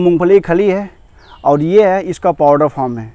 मूंगफली की खली है और ये है इसका पाउडर फॉर्म है।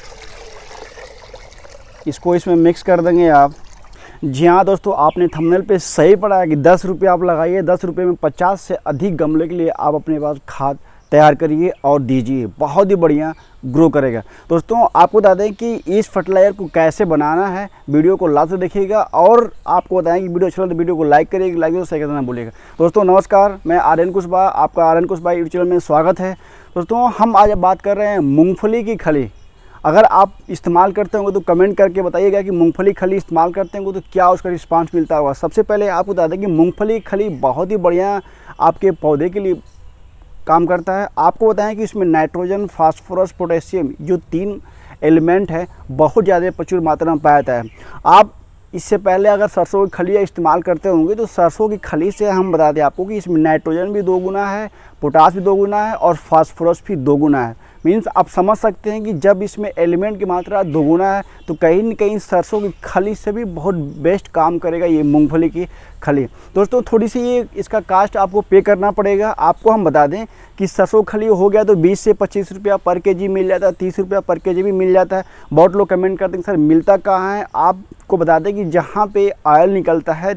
इसको इसमें मिक्स कर देंगे आप। जी हाँ दोस्तों, आपने थंबनेल पे सही पढ़ा है कि 10 रुपये आप लगाइए, 10 रुपये में 50 से अधिक गमले के लिए आप अपने पास खाद तैयार करिए और दीजिए, बहुत ही बढ़िया ग्रो करेगा। दोस्तों आपको बता दें कि इस फर्टिलाइज़र को कैसे बनाना है, वीडियो को लास्ट तक देखिएगा और आपको बताएं कि वीडियो अच्छा लगे तो वीडियो को लाइक करिएगा, लाइक तो शेयर करना भूलिएगा। दोस्तों नमस्कार, मैं आर्यन कुशवाहा, आपका आर्यन कुशवाहा यूट्यूब चैनल में स्वागत है। दोस्तों हम आज बात कर रहे हैं मूँगफली की खली। अगर आप इस्तेमाल करते होंगे तो कमेंट करके बताइएगा कि मूंगफली खली इस्तेमाल करते होंगे तो क्या उसका रिस्पांस मिलता होगा। सबसे पहले आपको बता दें कि मूंगफली खली बहुत ही बढ़िया आपके पौधे के लिए काम करता है। आपको बताएं कि इसमें नाइट्रोजन, फास्फोरस, पोटेशियम जो 3 एलिमेंट है बहुत ज़्यादा प्रचुर मात्रा में पाया जाता है। आप इससे पहले अगर सरसों की खली इस्तेमाल करते होंगे तो सरसों की खली से हम बता दें आपको कि इसमें नाइट्रोजन भी 2 गुना है, पोटास भी 2 गुना है और फास्फोरस भी 2 गुना है। मीन्स आप समझ सकते हैं कि जब इसमें एलिमेंट की मात्रा 2 गुना है तो कहीं न कहीं सरसों की खली से भी बहुत बेस्ट काम करेगा ये मूंगफली की खली। दोस्तों थोड़ी सी ये इसका कास्ट आपको पे करना पड़ेगा। आपको हम बता दें कि सरसों खली हो गया तो 20 से 25 रुपया पर केजी मिल जाता है, 30 रुपया पर केजी भी मिल जाता है। बहुत लोग कमेंट करते हैं सर मिलता कहाँ है। आपको बता दें कि जहाँ पे ऑयल निकलता है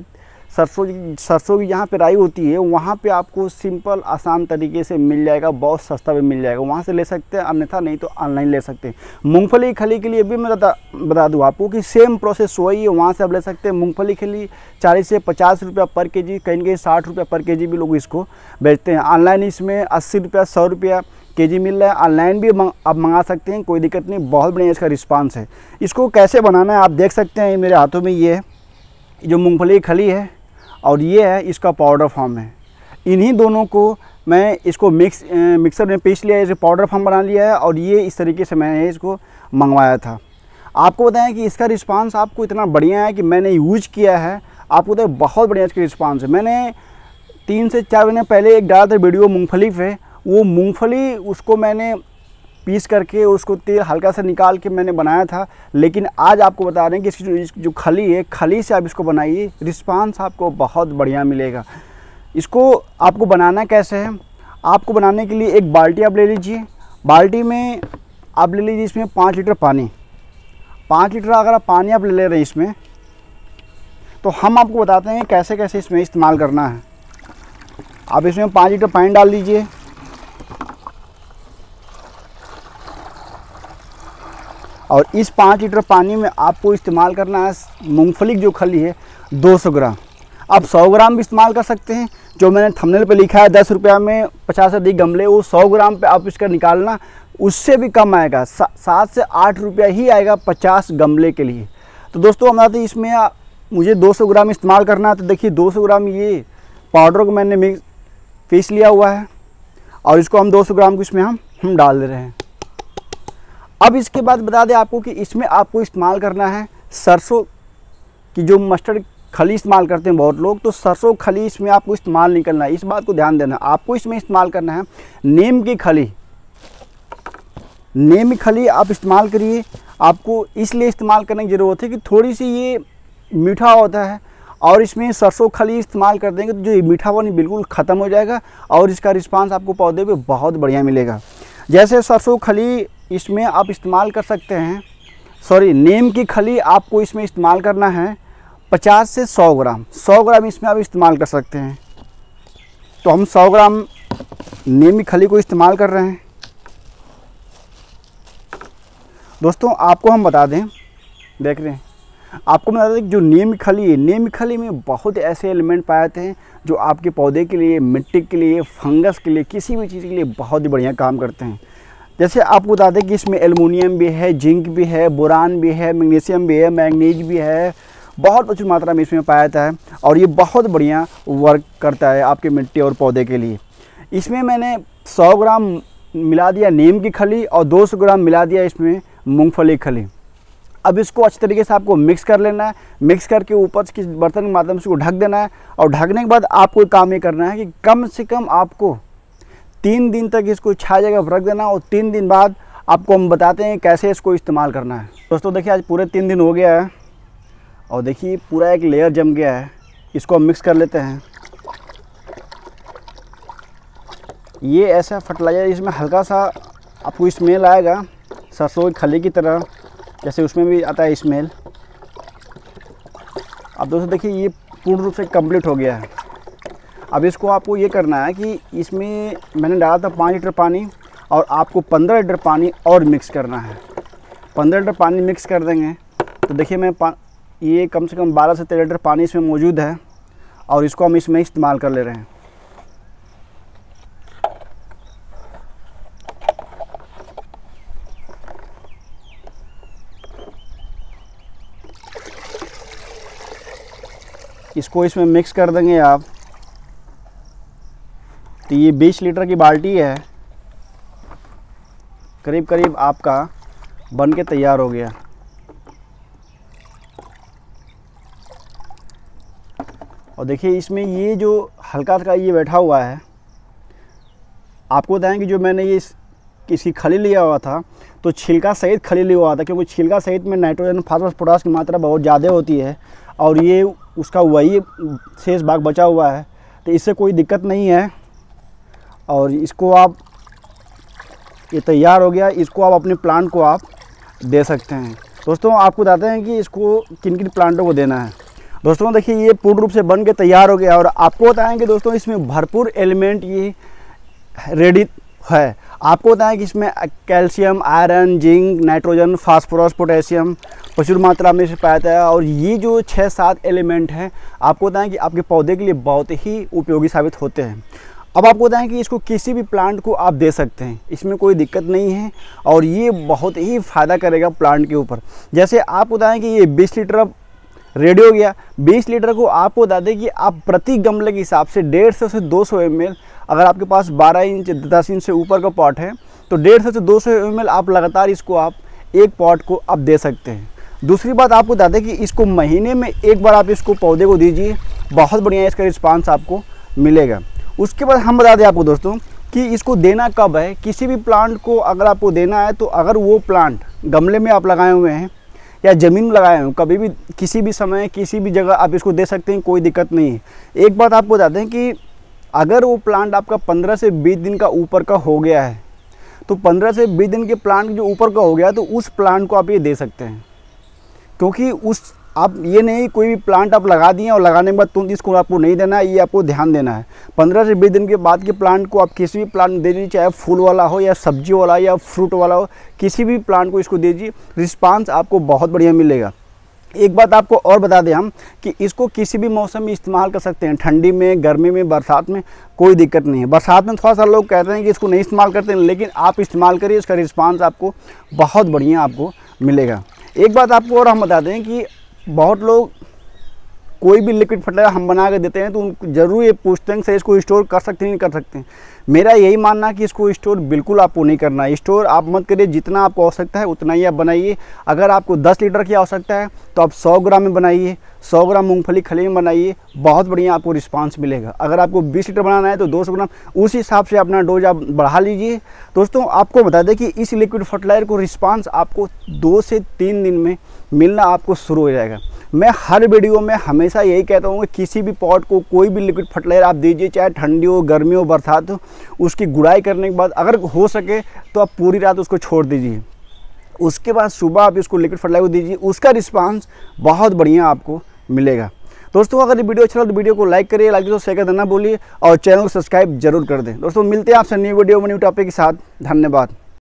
सरसों की जहाँ पे राई होती है वहाँ पे आपको सिंपल आसान तरीके से मिल जाएगा, बहुत सस्ता भी मिल जाएगा, वहाँ से ले सकते हैं, अन्यथा नहीं तो ऑनलाइन ले सकते हैं। मूंगफली खली के लिए भी मैं बता दूँ आपको कि सेम प्रोसेस वही है, वहाँ से आप ले सकते हैं। मूंगफली खली 40 से 50 रुपया पर केजी, कहीं न कहीं 60 रुपया पर केजी भी लोग इसको बेचते हैं। ऑनलाइन इसमें 80 रुपया 100 रुपया केजी मिल रहा है। ऑनलाइन भी आप मंगा सकते हैं, कोई दिक्कत नहीं, बहुत बढ़िया इसका रिस्पांस है। इसको कैसे बनाना है आप देख सकते हैं, मेरे हाथों में ये है जो मूंगफली की खली है और ये है इसका पाउडर फॉर्म है। इन्हीं दोनों को मैं इसको मिक्सर में पीस लिया, इसे पाउडर फॉर्म बना लिया है और ये इस तरीके से मैंने इसको मंगवाया था। आपको बताएं कि इसका रिस्पांस आपको इतना बढ़िया है कि मैंने यूज किया है, आपको बताएं बहुत बढ़िया इसका रिस्पांस है। मैंने 3 से 4 महीने पहले एक डाला था वीडियो मूँगफली पे, वो मूँगफली उसको मैंने पीस करके उसको तेल हल्का सा निकाल के मैंने बनाया था। लेकिन आज आपको बता रहे हैं कि इसकी जो खली है, खली से आप इसको बनाइए, रिस्पांस आपको बहुत बढ़िया मिलेगा। इसको आपको बनाना कैसे है, आपको बनाने के लिए एक बाल्टी आप ले लीजिए। बाल्टी में आप ले लीजिए इसमें 5 लीटर पानी। 5 लीटर अगर आप पानी आप ले रहे हैं इसमें, तो हम आपको बताते हैं कैसे कैसे इसमें इस्तेमाल करना है। आप इसमें 5 लीटर पानी डाल दीजिए और इस 5 लीटर पानी में आपको इस्तेमाल करना है मूंगफली की जो खली है 200 ग्राम। आप 100 ग्राम भी इस्तेमाल कर सकते हैं। जो मैंने थंबनेल पे लिखा है 10 रुपया में 50 से अधिक गमले, वो 100 ग्राम पे आप इसका निकालना, उससे भी कम आएगा, 7 से 8 रुपया ही आएगा 50 गमले के लिए। तो दोस्तों हम बताते हैं इसमें मुझे 200 ग्राम इस्तेमाल करना है। तो देखिए 200 ग्राम ये पाउडर को मैंने पीस लिया हुआ है और इसको हम 200 ग्राम को इसमें हम डाल दे रहे हैं। अब इसके बाद बता दें आपको कि इसमें आपको इस्तेमाल करना है सरसों की जो मस्टर्ड खली इस्तेमाल करते हैं बहुत लोग, तो सरसों खली इसमें आपको इस्तेमाल नहीं करना है, इस बात को ध्यान देना। आपको इसमें इस्तेमाल करना है नीम की खली। नीम की खली आप इस्तेमाल करिए। आपको इसलिए इस्तेमाल करने की ज़रूरत है कि थोड़ी सी ये मीठा होता है और इसमें सरसों खली इस्तेमाल कर देंगे तो जो मीठापन बिल्कुल ख़त्म हो जाएगा और इसका रिस्पांस आपको पौधे पे बहुत बढ़िया मिलेगा। जैसे सरसों खली इसमें आप इस्तेमाल कर सकते हैं, नीम की खली आपको इसमें इस्तेमाल करना है 50 से 100 ग्राम। 100 ग्राम इसमें आप इस्तेमाल कर सकते हैं। तो हम 100 ग्राम नीम की खली को इस्तेमाल कर रहे हैं। दोस्तों आपको हम बता दें, देख रहे हैं, आपको बता दें कि जो नीम की खली है, नीम की खली में बहुत ऐसे एलिमेंट पाए जाते हैं जो आपके पौधे के लिए, मिट्टी के लिए, फंगस के लिए, किसी भी चीज़ के लिए बहुत ही बढ़िया काम करते हैं। जैसे आपको बता दें कि इसमें एल्युमिनियम भी है, जिंक भी है, बोरान भी है, मैग्नीशियम भी है, मैंगनीज भी है, बहुत प्रचुर मात्रा में इसमें पाया जाता है और ये बहुत बढ़िया वर्क करता है आपके मिट्टी और पौधे के लिए। इसमें मैंने 100 ग्राम मिला दिया नीम की खली और 200 ग्राम मिला दिया इसमें मूंगफली खली। अब इसको अच्छी तरीके से आपको मिक्स कर लेना है। मिक्स करके ऊपर के बर्तन के माध्यम से इसको ढक देना है और ढकने के बाद आपको काम ये करना है कि कम से कम आपको 3 दिन तक इसको छाया जगह रख देना और 3 दिन बाद आपको हम बताते हैं कैसे इसको इस्तेमाल करना है। दोस्तों देखिए आज पूरे 3 दिन हो गया है और देखिए पूरा एक लेयर जम गया है। इसको हम मिक्स कर लेते हैं। ये ऐसा फर्टिलाइज़र, इसमें हल्का सा आपको स्मेल आएगा सरसों की खली की तरह, जैसे उसमें भी आता है स्मेल। अब दोस्तों देखिए ये पूर्ण रूप से कंप्लीट हो गया है। अब इसको आपको ये करना है कि इसमें मैंने डाला था 5 लीटर पानी और आपको 15 लीटर पानी और मिक्स करना है। 15 लीटर पानी मिक्स कर देंगे तो देखिए ये कम से कम 12 से 13 लीटर पानी इसमें मौजूद है और इसको हम इसमें इस्तेमाल कर ले रहे हैं। इसको इसमें मिक्स कर देंगे आप। तो ये 20 लीटर की बाल्टी है, करीब करीब आपका बन के तैयार हो गया। और देखिए इसमें ये जो हल्का सा ये बैठा हुआ है, आपको बताएं कि जो मैंने ये इसकी खली लिया हुआ था तो छिलका सहित खली लिया हुआ था, क्योंकि छिलका सहित में नाइट्रोजन, फास्फोरस, पोटास की मात्रा बहुत ज़्यादा होती है और ये उसका वही शेष भाग बचा हुआ है, तो इससे कोई दिक्कत नहीं है। और इसको आप, ये तैयार हो गया, इसको आप अपने प्लांट को आप दे सकते हैं। दोस्तों आपको बताते हैं कि इसको किन किन प्लांटों को देना है। दोस्तों देखिए ये पूर्ण रूप से बन के तैयार हो गया और आपको बताएंगे दोस्तों इसमें भरपूर एलिमेंट ये रेडी है। आपको बताएं कि इसमें calcium, iron, zinc, nitrogen, phosphorus, potassium प्रचुर मात्रा में से पाया जाता है और ये जो 6-7 एलिमेंट हैं आपको बताएं कि आपके पौधे के लिए बहुत ही उपयोगी साबित होते हैं। अब आपको बताएं कि इसको किसी भी प्लांट को आप दे सकते हैं, इसमें कोई दिक्कत नहीं है और ये बहुत ही फ़ायदा करेगा प्लांट के ऊपर। जैसे आप बताएं कि ये 20 लीटर अब रेडी हो गया। 20 लीटर को आपको बता दें कि आप प्रति गमले के हिसाब से 150 से 200 ml, अगर आपके पास 12 इंच 10 इंच से ऊपर का पॉट है तो 150 से 200 ml आप लगातार इसको आप एक पॉट को आप दे सकते हैं। दूसरी बात आपको बता दें कि इसको महीने में एक बार आप इसको पौधे को दीजिए, बहुत बढ़िया इसका रिस्पांस आपको मिलेगा। उसके बाद हम बता दें आपको दोस्तों कि इसको देना कब है। किसी भी प्लांट को अगर आपको देना है तो अगर वो प्लांट गमले में आप लगाए हुए हैं या ज़मीन में लगाए हुए हैं, कभी भी किसी भी समय किसी भी जगह आप इसको दे सकते हैं, कोई दिक्कत नहीं है। एक बात आपको बता दें कि अगर वो प्लांट आपका 15 से 20 दिन का ऊपर का हो गया है तो 15 से 20 दिन के प्लांट जो ऊपर का हो गया तो उस प्लांट को आप ये दे सकते हैं, क्योंकि उस आप ये नहीं कोई भी प्लांट आप लगा दिए और लगाने के बाद तुरंत इसको आपको नहीं देना है, ये आपको ध्यान देना है। 15 से 20 दिन के बाद के प्लांट को आप किसी भी प्लांट दे दीजिए, चाहे फूल वाला हो या सब्जी वाला या फ्रूट वाला हो, किसी भी प्लांट को इसको दीजिए, रिस्पांस आपको बहुत बढ़िया मिलेगा। एक बात आपको और बता दें हम कि इसको किसी भी मौसम में इस्तेमाल कर सकते हैं, ठंडी में, गर्मी में, बरसात में, कोई दिक्कत नहीं है। बरसात में थोड़ा सा लोग कहते हैं कि इसको नहीं इस्तेमाल करते हैं, लेकिन आप इस्तेमाल करिए, इसका रिस्पांस आपको बहुत बढ़िया आपको मिलेगा। एक बात आपको और हम बता दें कि बहुत लोग कोई भी लिक्विड फर्टिलाइजर हम बना के देते हैं तो उनको जरूर ये पूछते हैं कि इसको स्टोर कर सकते हैं नहीं कर सकते हैं। मेरा यही मानना है कि इसको स्टोर बिल्कुल आपको नहीं करना है। स्टोर आप मत करिए, जितना आपको आवश्यकता है उतना ही आप बनाइए। अगर आपको 10 लीटर की आवश्यकता है तो आप 100 ग्राम में बनाइए, 100 ग्राम मूंगफली खली में बनाइए, बहुत बढ़िया आपको रिस्पांस मिलेगा। अगर आपको 20 लीटर बनाना है तो 200 ग्राम, उस हिसाब से अपना डोज आप बढ़ा लीजिए। दोस्तों आपको बता दें कि इस लिक्विड फर्टिलाइजर को रिस्पांस आपको 2 से 3 दिन में मिलना आपको शुरू हो जाएगा। मैं हर वीडियो में हमेशा यही कहता हूँ कि किसी भी पॉट को कोई भी लिक्विड फर्टिलाइजर आप दीजिए, चाहे ठंडी हो, गर्मी हो, बरसात हो, उसकी गुड़ाई करने के बाद अगर हो सके तो आप पूरी रात उसको छोड़ दीजिए। उसके बाद सुबह आप इसको लिक्विड फर्टिलाइजर दीजिए, उसका रिस्पांस बहुत बढ़िया आपको मिलेगा। दोस्तों अगर ये वीडियो अच्छा लगा तो वीडियो को लाइक करिए, लाइक तो शेयर कर देना बोलिए और चैनल को सब्सक्राइब जरूर कर दें। दोस्तों मिलते हैं आपसे न्यू वीडियो में न्यू टॉपिक के साथ। धन्यवाद।